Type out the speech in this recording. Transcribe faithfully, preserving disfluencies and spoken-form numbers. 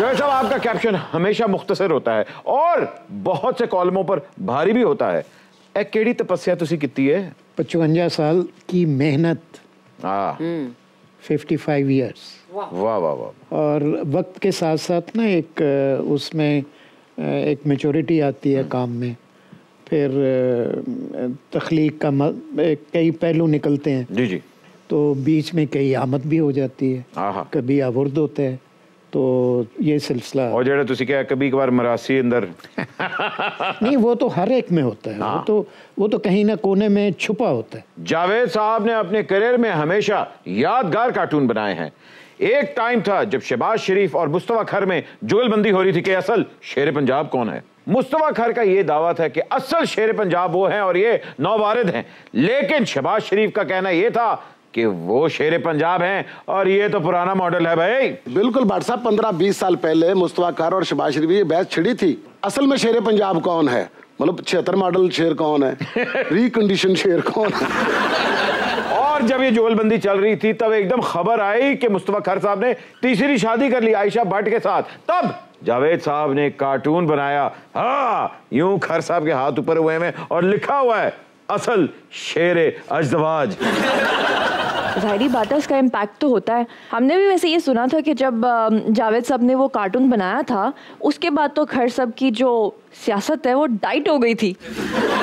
जावेद साहब, आपका कैप्शन हमेशा मुख्तसर होता है और बहुत से कॉलमों पर भारी भी होता है। ए केड़ी तपस्या तुसी कीती है? पचवंजा साल की मेहनत, हाँ, फिफ्टी फाइव ईयर्स। वाह वाह वाह। और वक्त के साथ साथ ना एक उसमें एक मैच्योरिटी आती है काम में, फिर तख्लीक का कई पहलू निकलते हैं। जी जी। तो बीच में कई आमद भी हो जाती है, कभी आवर्द होता है, तो ये सिलसिला। और जेड़ा तुसी क्या कभी कभार मरासी अंदर नहीं, वो तो हर एक में होता है। वो तो वो तो कहीं ना कोने में छुपा होता है। जावेद साहब ने अपने करियर में हमेशा यादगार कार्टून बनाए हैं। एक टाइम था जब शहबाज शरीफ और मुस्तफा खर में जुगलबंदी हो रही थी कि असल शेर पंजाब कौन है। मुस्तफा खर का यह दावा था कि असल शेर पंजाब वो हैं और ये नौवारिद हैं, लेकिन शहबाज शरीफ का कहना यह था कि वो शेर पंजाब हैं और ये तो पुराना मॉडल है। भाई बिल्कुल भाट साहब, पंद्रह बीस साल पहले मुस्तफा खर और शहबाज शरीफ ये बहस छिड़ी थी, असल में शेर पंजाब कौन है, मतलब छिहत्तर मॉडल शेर कौन है, रिकंडीशन शेर कौन है। और जब ये जुगलबंदी चल रही थी तब एकदम खबर आई कि मुस्तफा खर साहब ने तीसरी शादी कर ली आयशा भट्ट के साथ। तब जावेद साहब ने कार्टून बनाया, हाँ यूं खर साहब के हाथ ऊपर हुए में और लिखा हुआ है असल शेरे अजदवाज। जाहिर बात है, उसका इम्पैक्ट तो होता है। हमने भी वैसे ये सुना था कि जब जावेद साहब ने वो कार्टून बनाया था उसके बाद तो खर साहब की जो सियासत है वो डाइट हो गई थी।